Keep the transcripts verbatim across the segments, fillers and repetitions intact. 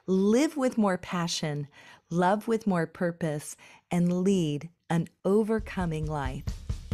live with more passion, love with more purpose, and lead an overcoming life.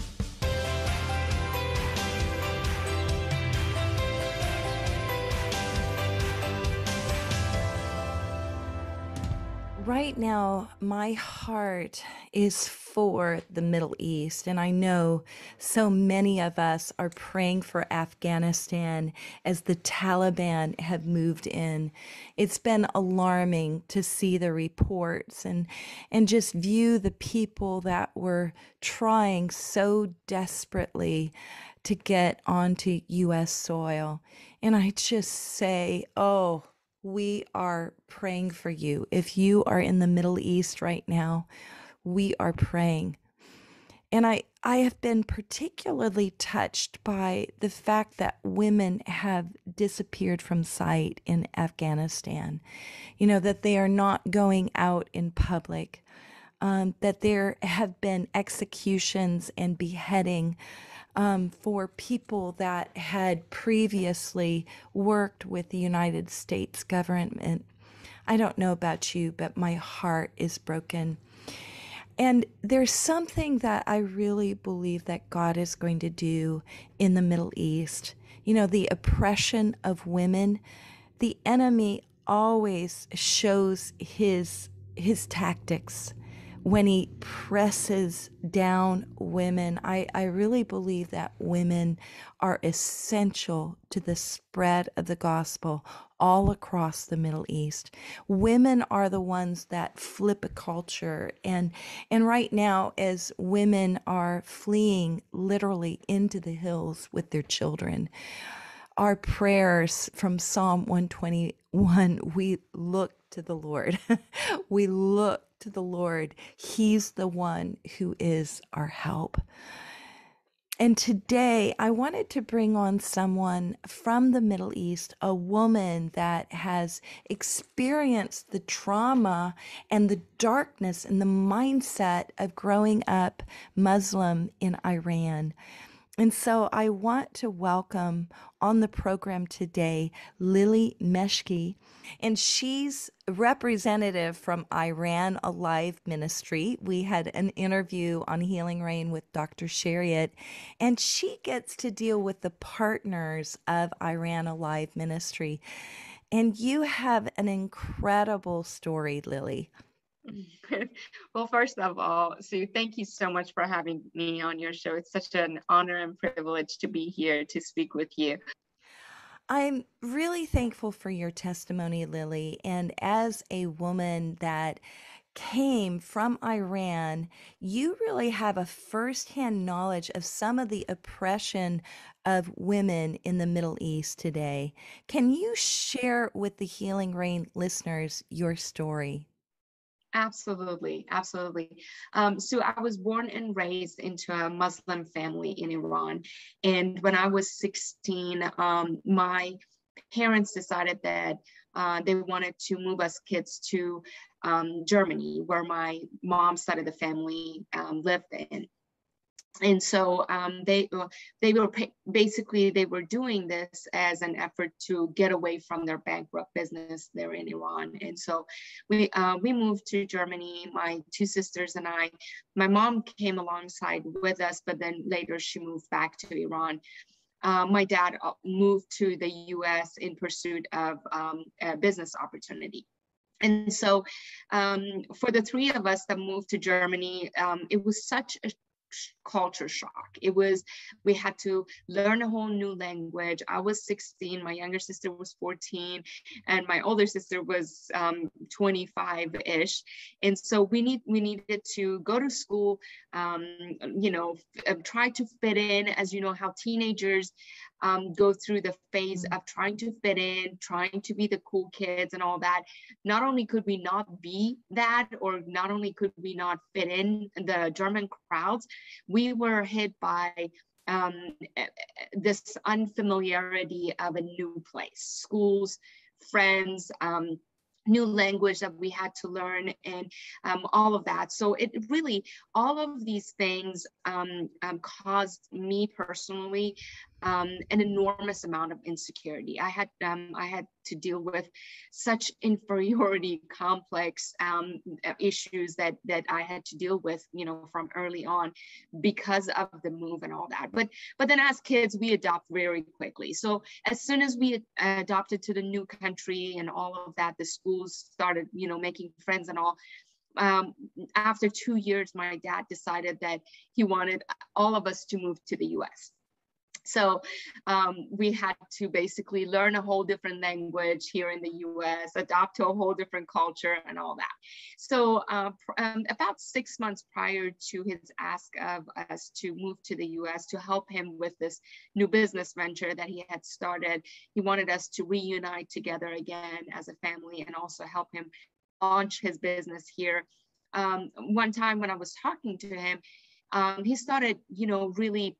Right now, my heart is for the Middle East, and I know so many of us are praying for Afghanistan as the Taliban have moved in. It's been alarming to see the reports and and just view the people that were trying so desperately to get onto U S soil. And I just say, oh, we are praying for you. If you are in the Middle East right now, we are praying. And I, I have been particularly touched by the fact that women have disappeared from sight in Afghanistan. You know, that they are not going out in public, um, that there have been executions and beheading um, for people that had previously worked with the United States government. I don't know about you, but my heart is broken. And there's something that I really believe that God is going to do in the Middle East. You know, the oppression of women, the enemy always shows his his tactics when he presses down women. I, I really believe that women are essential to the spread of the gospel all across the Middle East. Women are the ones that flip a culture. And, and right now, as women are fleeing literally into the hills with their children, our prayers from Psalm one twenty-one, we look to the Lord. We look to the Lord. He's the one who is our help. And today I wanted to bring on someone from the Middle East, a woman that has experienced the trauma and the darkness and the mindset of growing up Muslim in Iran. And so I want to welcome on the program today Lily Meshki, and she's representative from Iran Alive Ministry. We had an interview on Healing Rain with Doctor Shariat, and she gets to deal with the partners of Iran Alive Ministry. And you have an incredible story, Lily. Well, first of all, Sue, thank you so much for having me on your show. It's such an honor and privilege to be here to speak with you. I'm really thankful for your testimony, Lily. And as a woman that came from Iran, you really have a firsthand knowledge of some of the oppression of women in the Middle East today. Can you share with the Healing Rain listeners your story? Absolutely, absolutely. Um, so I was born and raised into a Muslim family in Iran. And when I was sixteen, um, my parents decided that uh, they wanted to move us kids to um, Germany, where my mom's side of the family um, lived in. And so um, they uh, they were basically they were doing this as an effort to get away from their bankrupt business there in Iran. And so we uh, we moved to Germany. My two sisters and I. My mom came alongside with us, but then later she moved back to Iran. Uh, my dad moved to the U S in pursuit of um, a business opportunity. And so um, for the three of us that moved to Germany, um, it was such a culture shock. It was, we had to learn a whole new language. I was sixteen, my younger sister was fourteen, and my older sister was um, twenty-five-ish. And so we need we needed to go to school, um, you know, f- try to fit in, as you know, how teenagers um, go through the phase of trying to fit in, trying to be the cool kids and all that. Not only could we not be that, or not only could we not fit in the German crowds, we were hit by um, this unfamiliarity of a new place, schools, friends, um, new language that we had to learn, and um, all of that. So it really, all of these things um, um, caused me personally um, an enormous amount of insecurity. I had um, I had to deal with such inferiority complex um, issues that that I had to deal with, you know, from early on because of the move and all that. But but then as kids, we adopt very quickly. So as soon as we adopted to the new country and all of that, the schools started, you know, making friends and all. Um, after two years, my dad decided that he wanted all of us to move to the U S. So um, we had to basically learn a whole different language here in the U S, adopt to a whole different culture and all that. So uh, um, about six months prior to his ask of us to move to the U S to help him with this new business venture that he had started, he wanted us to reunite together again as a family and also help him launch his business here. Um, one time when I was talking to him, um, he started, you know, really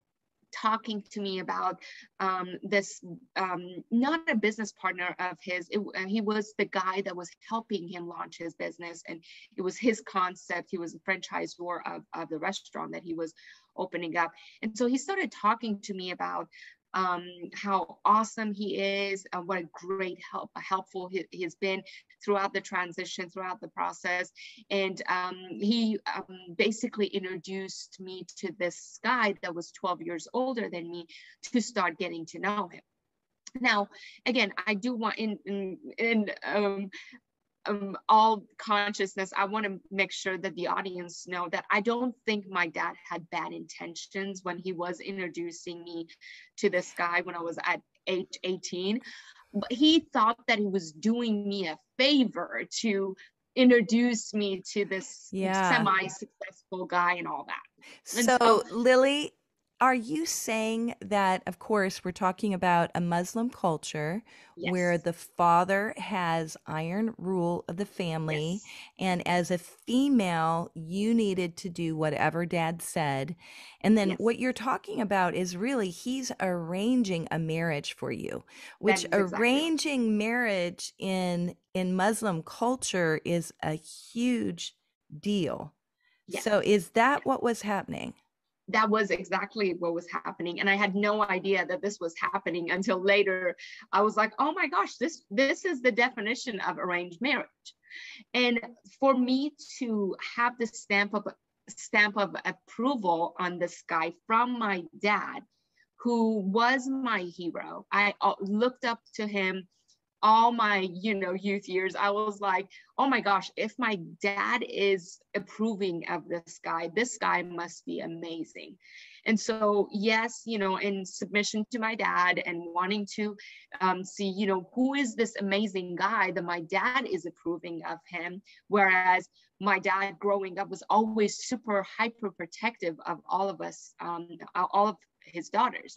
talking to me about um, this, um, not a business partner of his, it, uh, he was the guy that was helping him launch his business, and it was his concept. He was a franchisor of, of the restaurant that he was opening up. And so he started talking to me about um, how awesome he is, uh, what a great help, helpful he, he's been throughout the transition, throughout the process. And um, he um, basically introduced me to this guy that was twelve years older than me to start getting to know him. Now, again, I do want in, in, in um, um, all consciousness, I want to make sure that the audience know that I don't think my dad had bad intentions when he was introducing me to this guy when I was at age eighteen. But he thought that he was doing me a favor to introduce me to this Yeah. semi-successful guy and all that. And So, so, Lily, are you saying that, of course, we're talking about a Muslim culture where yes, the father has iron rule of the family, yes, and as a female, you needed to do whatever dad said. And then yes, what you're talking about is really he's arranging a marriage for you, that which is exactly right. arranging marriage in in Muslim culture is a huge deal. Yes. So is that what was happening? That was exactly what was happening, and I had no idea that this was happening until later. I was like, oh my gosh, this this is the definition of arranged marriage. And for me to have the stamp of stamp of approval on this guy from my dad, who was my hero, I uh, looked up to him all my, you know, youth years. I was like, oh my gosh, if my dad is approving of this guy, this guy must be amazing. And so, yes, you know, in submission to my dad and wanting to um, see, you know, who is this amazing guy that my dad is approving of him, whereas my dad growing up was always super hyper protective of all of us, um, all of his daughters.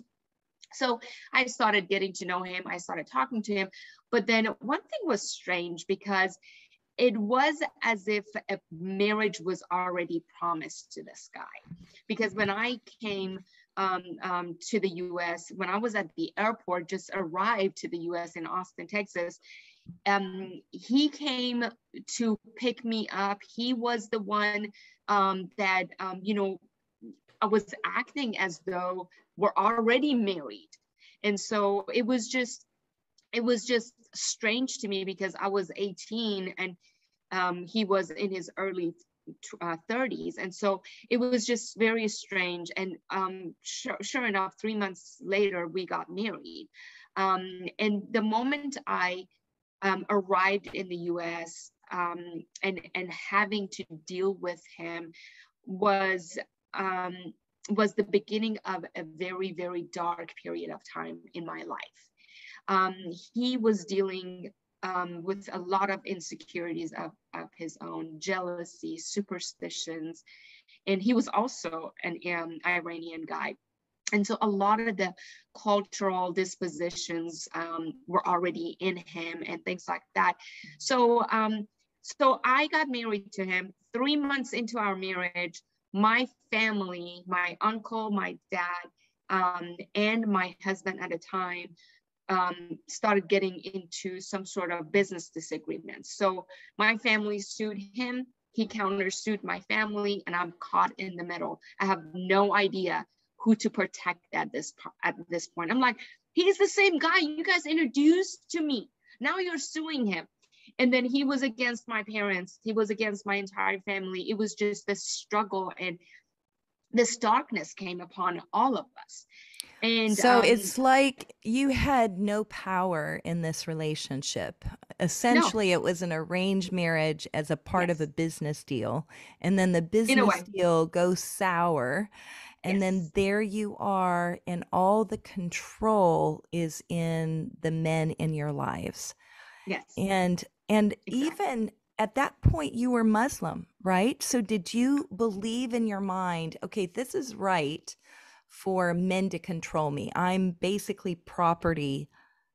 So I started getting to know him. I started talking to him. But then one thing was strange because it was as if a marriage was already promised to this guy. Because when I came um, um, to the U S, when I was at the airport, just arrived to the U S in Austin, Texas, um, he came to pick me up. He was the one um, that, um, you know, I was acting as though we're already married. And so it was just, it was just strange to me because I was eighteen and um, he was in his early uh, thirties. And so it was just very strange. And um, sure, sure enough, three months later, we got married. Um, and the moment I um, arrived in the U S um, and, and having to deal with him was, um, was the beginning of a very, very dark period of time in my life. Um, he was dealing um, with a lot of insecurities of, of his own, jealousy, superstitions, and he was also an um, Iranian guy. And so a lot of the cultural dispositions um, were already in him and things like that. So, um, so I got married to him. Three months into our marriage, my family, my uncle, my dad, um, and my husband at the time um, started getting into some sort of business disagreements. So my family sued him, he countersued my family, and I'm caught in the middle. I have no idea who to protect at this at this point. I'm like, he's the same guy you guys introduced to me. Now you're suing him. And then he was against my parents. He was against my entire family. It was just this struggle, and this darkness came upon all of us. And so um, it's like you had no power in this relationship. Essentially, no, it was an arranged marriage as a part of a yes, business deal. And then the in a business way, deal goes sour. And then yes, there you are, and all the control is in the men in your lives. yes, And and exactly. even at that point you were Muslim, right? So did you believe in your mind, okay, this is right for men to control me. I'm basically property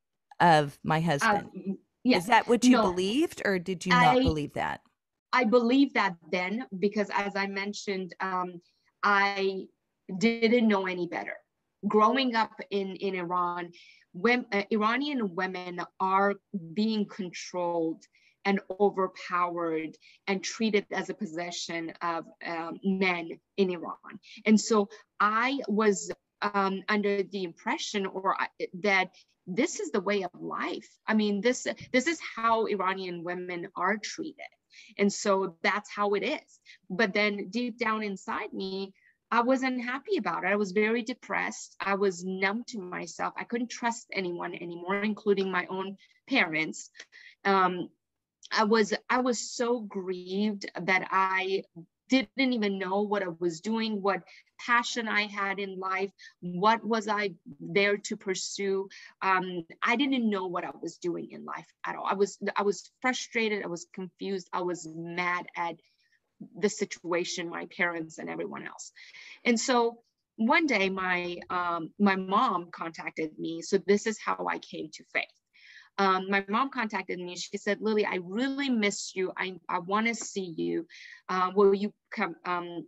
of my Uh, husband. Is yes, that what you no, believed, or did you not I believe that? I believe that then, because as I mentioned, um, I didn't know any better. Growing up in, in Iran, when, uh, Iranian women are being controlled and overpowered and treated as a possession of um, men in Iran. And so I was um, under the impression or I, that this is the way of life. I mean, this this is how Iranian women are treated. And so that's how it is. But then deep down inside me, I wasn't happy about it. I was very depressed. I was numb to myself. I couldn't trust anyone anymore, including my own parents. Um, I was I was so grieved that I didn't even know what I was doing, what passion I had in life, what was I there to pursue. Um, I didn't know what I was doing in life at all. I was I was frustrated. I was confused. I was mad at the situation, my parents and everyone else. And so one day my um, my mom contacted me. So this is how I came to faith. Um, my mom contacted me. She said, Lily, I really miss you. I, I want to see you. Uh, will you come um,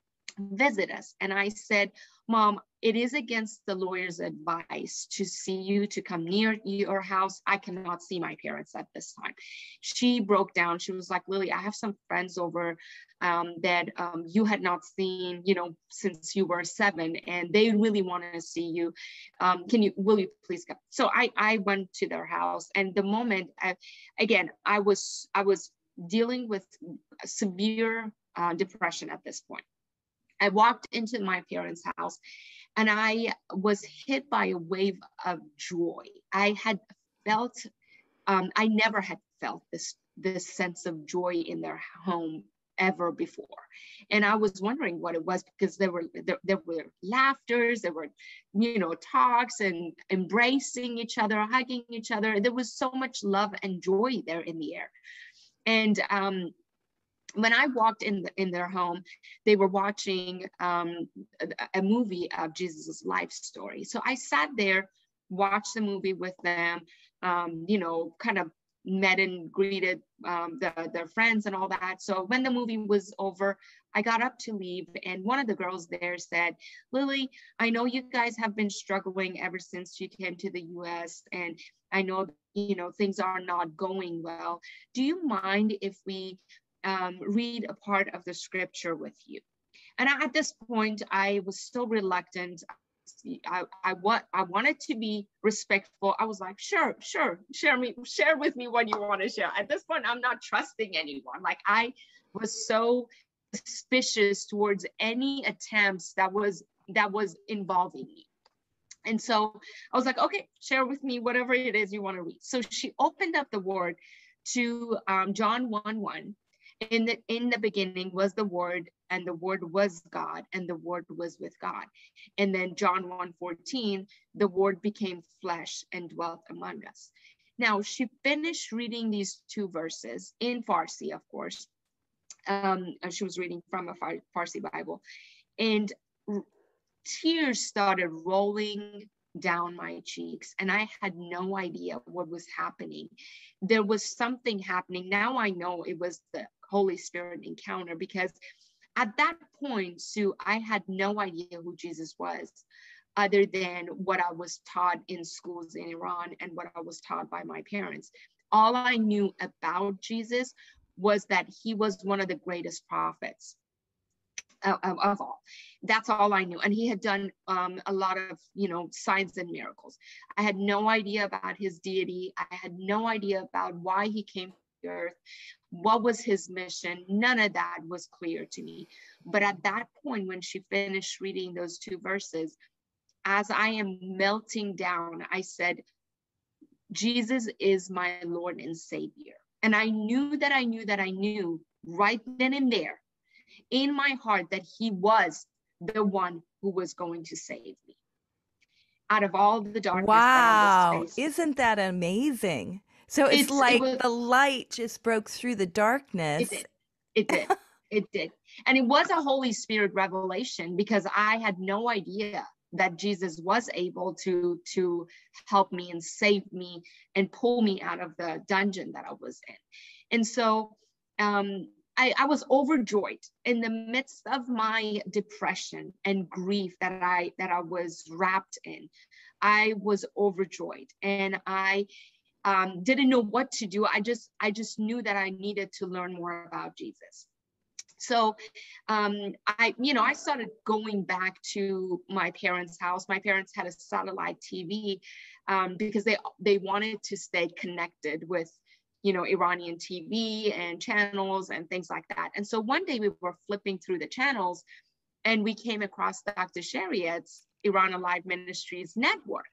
visit us? And I said, Mom, it is against the lawyer's advice to see you, to come near your house. I cannot see my parents at this time. She broke down. She was like, Lily, I have some friends over um, that um, you had not seen, you know, since you were seven, and they really want to see you. Um, can you, will you please come? So I, I went to their house, and the moment, I, again, I was, I was dealing with severe uh, depression at this point. I walked into my parents' house and I was hit by a wave of joy. I had felt, um, I never had felt this, this sense of joy in their home ever before. And I was wondering what it was, because there were, there, there were laughters, there were, you know, talks and embracing each other, hugging each other. There was so much love and joy there in the air. And, um, when I walked in the, in their home, they were watching um, a, a movie of Jesus's life story. So I sat there, watched the movie with them, um, you know, kind of met and greeted um, the, their friends and all that. So when the movie was over, I got up to leave, and one of the girls there said, Lily, I know you guys have been struggling ever since you came to the U S, and I know, you know, things are not going well. Do you mind if we Um, read a part of the scripture with you? And at this point, I was so reluctant. I, I what I wanted to be respectful. I was like, sure, sure, share me, share with me what you want to share. At this point, I'm not trusting anyone. Like, I was so suspicious towards any attempts that was that was involving me. And so I was like, okay, share with me whatever it is you want to read. So she opened up the word to um, John one one. In the in the beginning was the word, and the word was God, and the word was with God. And then John one fourteen, the word became flesh and dwelt among us. Now she finished reading these two verses in Farsi, of course. Um, she was reading from a Farsi Bible, and tears started rolling down my cheeks, and I had no idea what was happening. There was something happening. Now I know it was the Holy Spirit encounter, because at that point, Sue, I had no idea who Jesus was, other than what I was taught in schools in Iran and what I was taught by my parents. All I knew about Jesus was that he was one of the greatest prophets. uh, of all. That's all I knew. And he had done um, a lot of, you know, signs and miracles. I had no idea about his deity. I had no idea about why he came to earth. What was his mission? None of that was clear to me. But at that point, when she finished reading those two verses, as I am melting down, I said, Jesus is my Lord and Savior. And I knew that I knew that I knew right then and there in my heart that he was the one who was going to save me out of all the darkness that I Wow. was facing. Isn't that amazing? So it's, It's, like it was, the light just broke through the darkness. It did. It did. It did. And it was a Holy Spirit revelation because I had no idea that Jesus was able to, to help me and save me and pull me out of the dungeon that I was in. And so um, I, I was overjoyed in the midst of my depression and grief that I that I was wrapped in. I was overjoyed, and I um, didn't know what to do. I just I just knew that I needed to learn more about Jesus. So um, I, you know, I started going back to my parents' house. My parents had a satellite T V um, because they they wanted to stay connected with, you know, Iranian T V and channels and things like that. And so one day we were flipping through the channels and we came across Doctor Shariat's Iran Alive Ministries network.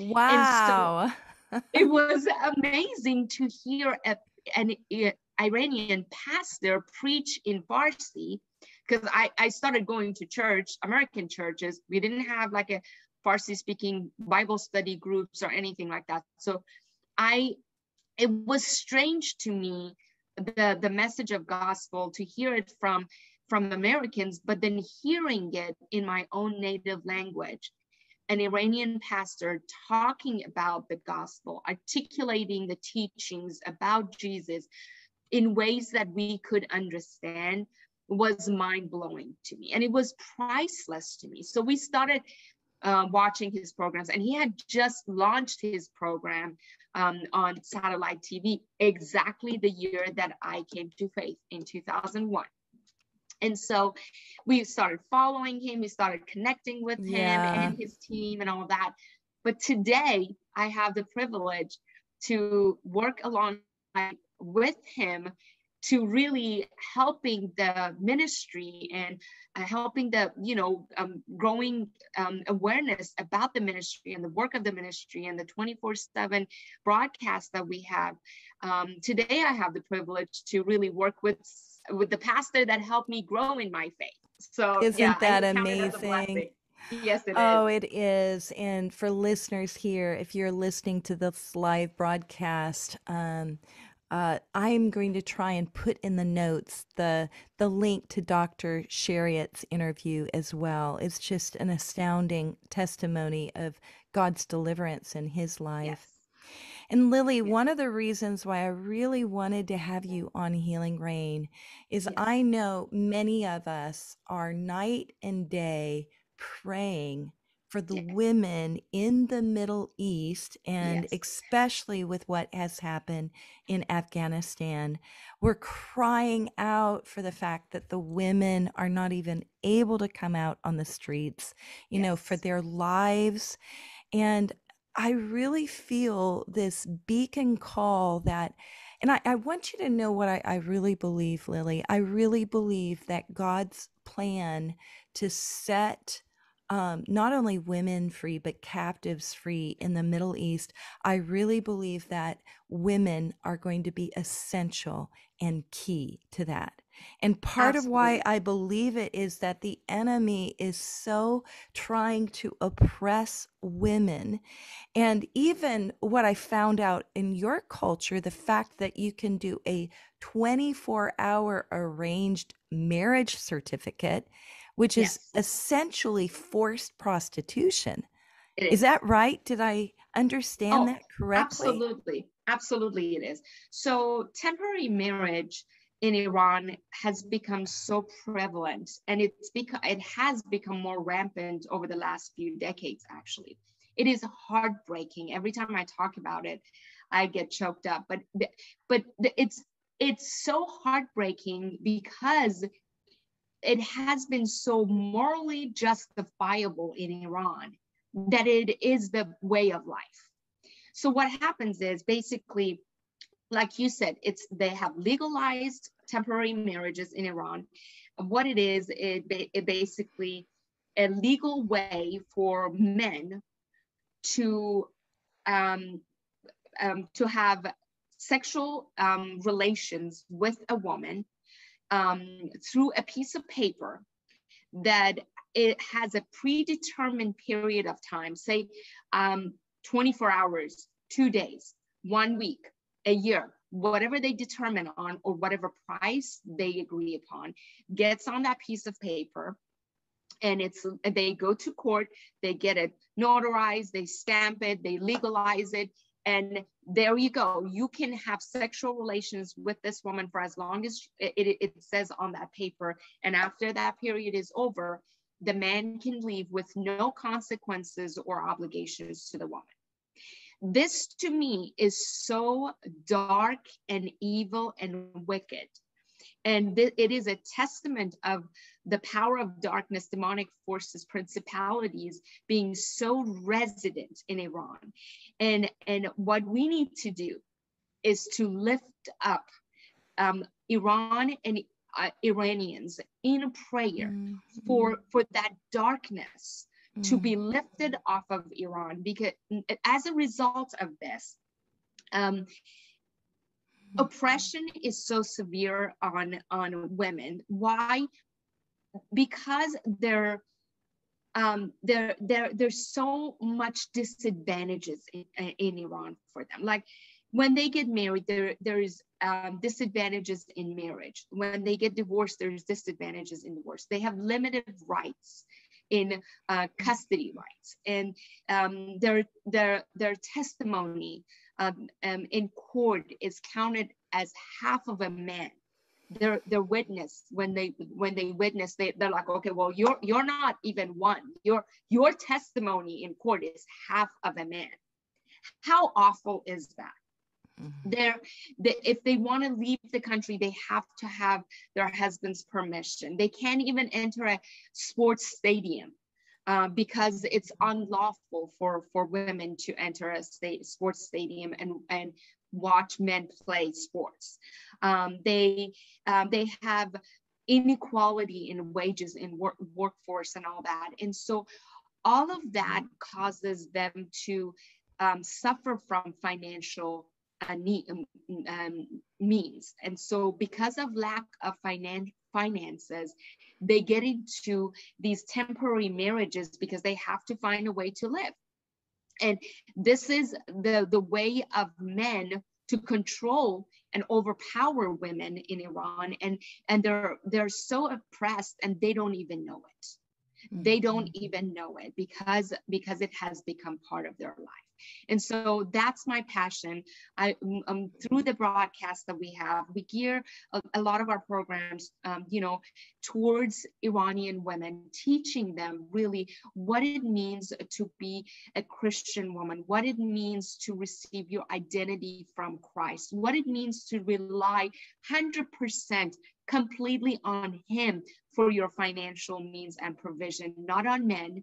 Wow. And so it was amazing to hear a, an a, Iranian pastor preach in Farsi, because I, I started going to church, American churches. We didn't have like a Farsi speaking Bible study groups or anything like that. So I, it was strange to me, the, the message of gospel, to hear it from, from Americans, but then hearing it in my own native language. An Iranian pastor talking about the gospel, articulating the teachings about Jesus in ways that we could understand, was mind-blowing to me. And it was priceless to me. So we started uh, watching his programs, and he had just launched his program um, on satellite T V exactly the year that I came to faith, in two thousand one. And so we started following him, we started connecting with Yeah. him and his team and all of that. But today I have the privilege to work along with him to really helping the ministry and uh, helping the, you know, um, growing um, awareness about the ministry and the work of the ministry and the twenty-four seven broadcast that we have. Um, today I have the privilege to really work with with the pastor that helped me grow in my faith. So Isn't yeah, that I count it as a amazing? blessing. Yes, it Oh, is. it is. And for listeners here, if you're listening to this live broadcast, um, uh, I'm going to try and put in the notes the the link to Doctor Shariat's interview as well. It's just an astounding testimony of God's deliverance in his life. Yes. And Lily, Yes. one of the reasons why I really wanted to have you on Healing Rain is Yes. I know many of us are night and day praying for the Yes. women in the Middle East, and Yes. especially with what has happened in Afghanistan. We're crying out for the fact that the women are not even able to come out on the streets, you know, for Yes. their lives. And I really feel this beacon call that, and I, I want you to know what I, I really believe, Lily. I really believe that God's plan to set um, not only women free, but captives free in the Middle East, I really believe that women are going to be essential and key to that. And part of why Absolutely. I believe it is that the enemy is so trying to oppress women. And even what I found out in your culture, the fact that you can do a twenty-four hour arranged marriage certificate, which is Yes, essentially forced prostitution. it Is is. that right? Did I understand Oh, that correctly? absolutely. Absolutely, it is. So temporary marriage in Iran has become so prevalent, and it's become it has become more rampant over the last few decades, actually. It is heartbreaking. Every time I talk about it, I get choked up. But but it's it's so heartbreaking because it has been so morally justifiable in Iran that it is the way of life. So what happens is basically, like you said, it's they have legalized temporary marriages in Iran. What it is, it, it basically a legal way for men to um, um, to have sexual um, relations with a woman um, through a piece of paper that it has a predetermined period of time, say um, twenty-four hours, two days, one week, a year, whatever they determine on, or whatever price they agree upon, gets on that piece of paper. And it's they go to court, they get it notarized, they stamp it, they legalize it, and there you go. You can have sexual relations with this woman for as long as it, it, it says on that paper. And after that period is over, the man can leave with no consequences or obligations to the woman. This to me is so dark and evil and wicked. And th- it is a testament of the power of darkness, demonic forces, principalities being so resident in Iran. And, and what we need to do is to lift up um, Iran and uh, Iranians in prayer mm-hmm. for, for that darkness mm-hmm. to be lifted off of Iran. Because as a result of this, um, oppression is so severe on, on women. Why? Because there, um, there, there, there's so much disadvantages in, in Iran for them. Like when they get married, there, there's um, disadvantages in marriage. When they get divorced, there's disadvantages in divorce. They have limited rights in uh, custody rights, and um, their, their, their testimony Um, um, in court is counted as half of a man. Their their witness when they when they witness, they they're like, okay, well, you're you're not even one. Your your testimony in court is half of a man. How awful is that? Mm-hmm. They're they, if they want to leave the country, they have to have their husband's permission. They can't even enter a sports stadium. Uh, because it's unlawful for, for women to enter a state, sports stadium and, and watch men play sports. Um, they, um, they have inequality in wages, in work, workforce and all that. And so all of that causes them to um, suffer from financial uh, need, um, means. And so because of lack of finan- finances, they get into these temporary marriages because they have to find a way to live. And this is the, the way of men to control and overpower women in Iran. And, and they're, they're so oppressed and they don't even know it. They don't even know it because, because it has become part of their life. And so that's my passion. I, um, through the broadcast that we have, we gear a, a lot of our programs, um, you know, towards Iranian women, teaching them really what it means to be a Christian woman, what it means to receive your identity from Christ, what it means to rely one hundred percent completely on Him for your financial means and provision, not on men,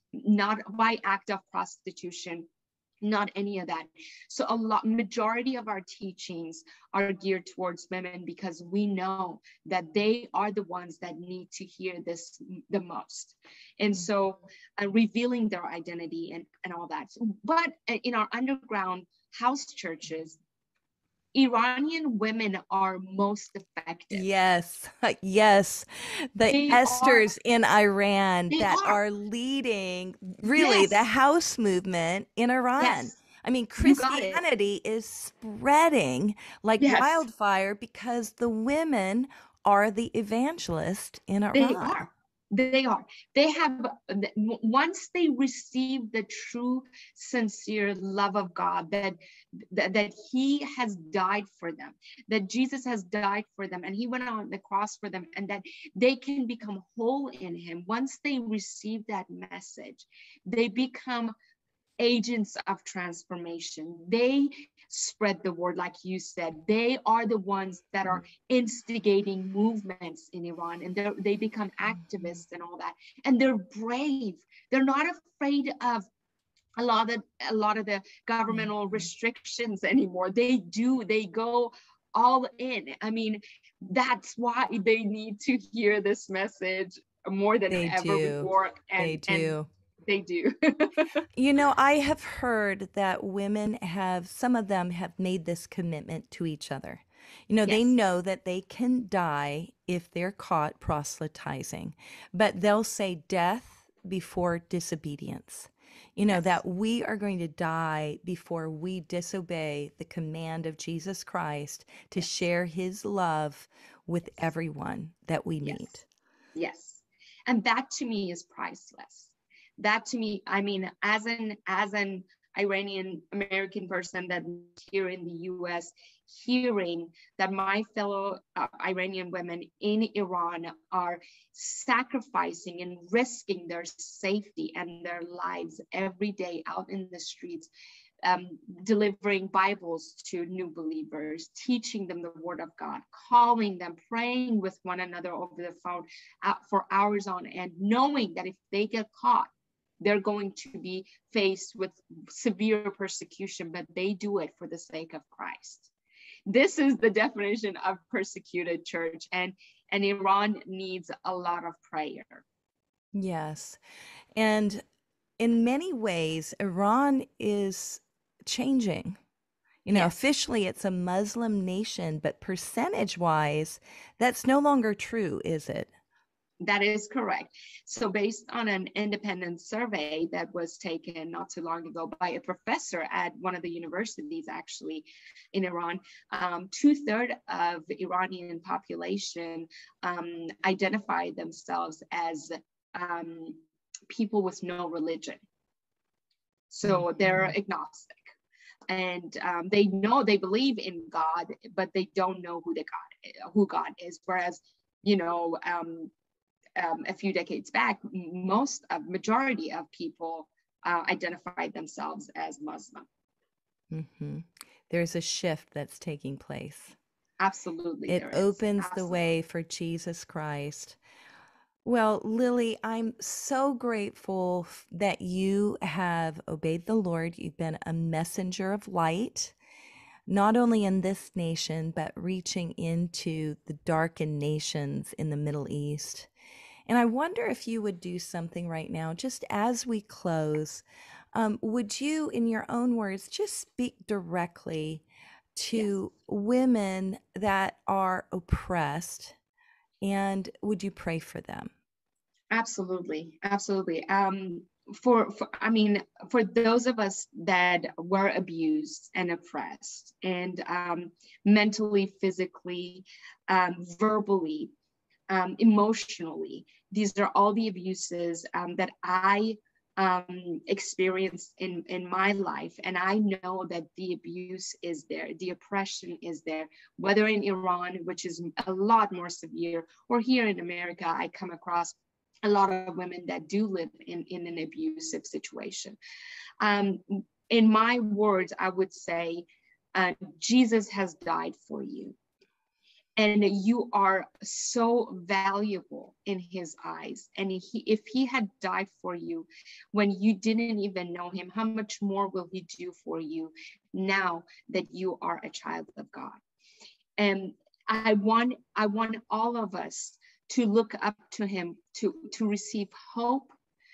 not by act of prostitution, not any of that. So a lot, majority of our teachings are geared towards women because we know that they are the ones that need to hear this the most. And so uh, revealing their identity and, and all that. But in our underground house churches, Iranian women are most effective. Yes, yes. The They Esthers are, in Iran that are. are leading really Yes. the house movement in Iran. Yes. I mean, Christianity is spreading like yes. wildfire because the women are the evangelist in Iran. They are. They are. They have, once they receive the true, sincere love of God, that, that, that He has died for them, that Jesus has died for them, and He went on the cross for them, and that they can become whole in Him. Once they receive that message, they become agents of transformation. They spread the word, like you said. They are the ones that are instigating movements in Iran, and they they become activists and all that. And they're brave. They're not afraid of a lot of a lot of the governmental restrictions anymore. They do. They go all in. I mean, that's why they need to hear this message more than They ever do. before. And They and do. they do. You know, I have heard that women have, some of them have made this commitment to each other. You know, they Yes. know that they can die if they're caught proselytizing, but they'll say death before disobedience. You know, Yes. that we are going to die before we disobey the command of Jesus Christ to Yes. share his love with everyone that we Yes. meet. Yes. And that to me is priceless. That to me, I mean, as an as an Iranian American person that lives here in the U S, hearing that my fellow uh, Iranian women in Iran are sacrificing and risking their safety and their lives every day out in the streets, um, delivering Bibles to new believers, teaching them the word of God, calling them, praying with one another over the phone uh, for hours on end, knowing that if they get caught, they're going to be faced with severe persecution, but they do it for the sake of Christ. This is the definition of persecuted church, and, and Iran needs a lot of prayer. Yes. And in many ways, Iran is changing. You know, Yes. officially it's a Muslim nation, but percentage wise, that's no longer true, is it? That is correct. So based on an independent survey that was taken not too long ago by a professor at one of the universities actually in Iran, um, two-thirds of the Iranian population um, identify themselves as um, people with no religion. So Mm-hmm. they're agnostic. And um, they know, they believe in God, but they don't know who the God, who God is. Whereas, you know, um, Um, a few decades back, most of majority of people uh, identified themselves as Muslim. Mm-hmm. There's a shift that's taking place. Absolutely, It there is. opens the Absolutely. way for Jesus Christ. Well, Lily, I'm so grateful f- that you have obeyed the Lord. You've been a messenger of light, not only in this nation, but reaching into the darkened nations in the Middle East. And I wonder if you would do something right now, just as we close. Um, would you, in your own words, just speak directly to Yes. women that are oppressed, and would you pray for them? Absolutely, absolutely. Um, for, for, I mean, for those of us that were abused and oppressed, and um, mentally, physically, um, verbally, um, emotionally, these are all the abuses um, that I um, experienced in in my life, and I know that the abuse is there, the oppression is there, whether in Iran, which is a lot more severe, or here in America. I come across a lot of women that do live in, in an abusive situation. Um, in my words, I would say, uh, Jesus has died for you. And you are so valuable in his eyes. And he, if he had died for you when you didn't even know him, how much more will he do for you now that you are a child of God? And I want, I want all of us to look up to him, to, to receive hope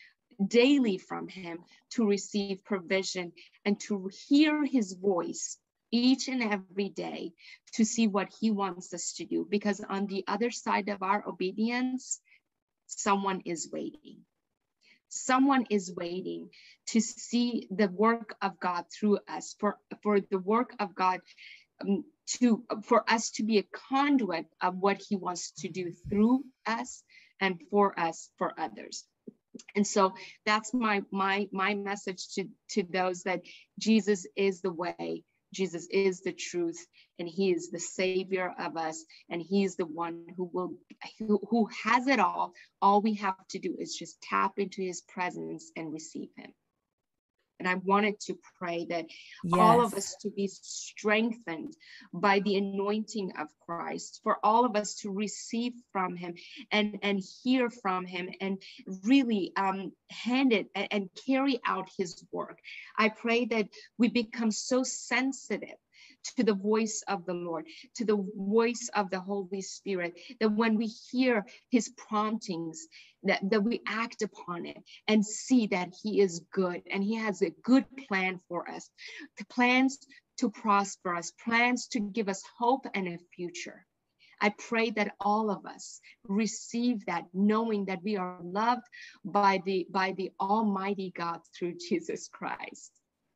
daily from him, to receive provision, and to hear his voice each and every day, to see what he wants us to do. Because on the other side of our obedience, someone is waiting. Someone is waiting to see the work of God through us, for, for the work of God um, to for us to be a conduit of what he wants to do through us and for us, for others. And so that's my my my message to to those, that Jesus is the way, Jesus is the truth, and he is the savior of us, and he's the one who will who, who has it all. All we have to do is just tap into his presence and receive him. And I wanted to pray that Yes. all of us to be strengthened by the anointing of Christ, for all of us to receive from him and, and hear from him and really um, hand it and, and carry out his work. I pray that we become so sensitive to the voice of the Lord, to the voice of the Holy Spirit, that when we hear his promptings, that, that we act upon it and see that he is good and he has a good plan for us, the plans to prosper us, plans to give us hope and a future. I pray that all of us receive that, knowing that we are loved by the, by the Almighty God through Jesus Christ.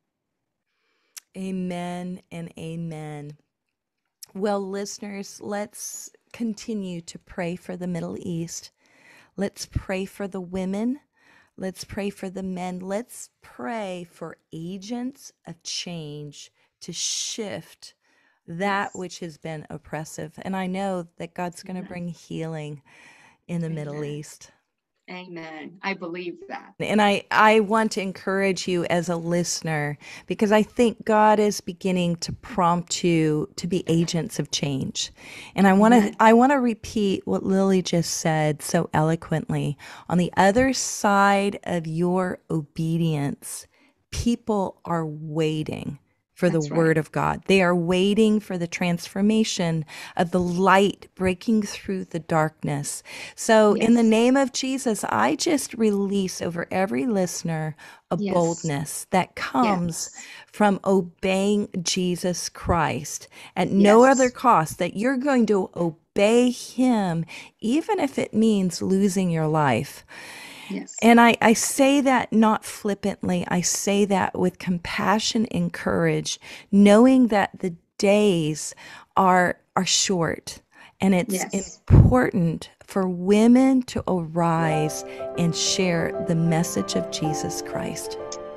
Amen and amen. Well, listeners, let's continue to pray for the Middle East. Let's pray for the women. Let's pray for the men. Let's pray for agents of change to shift that Yes. which has been oppressive. And I know that God's going to bring healing in the Amen. Middle East. Amen. I believe that. And I, I want to encourage you as a listener, because I think God is beginning to prompt you to be agents of change. And I want to I want to repeat what Lily just said so eloquently. On the other side of your obedience, people are waiting for the That's right. word of God. They are waiting for the transformation of the light breaking through the darkness. So in the Yes. name of Jesus, I just release over every listener a Yes. boldness that comes Yes. from obeying Jesus Christ at no Yes. other cost, that you're going to obey him, even if it means losing your life. Yes. And I, I say that not flippantly. I say that with compassion and courage, knowing that the days are are short. And it's Yes. important for women to arise and share the message of Jesus Christ.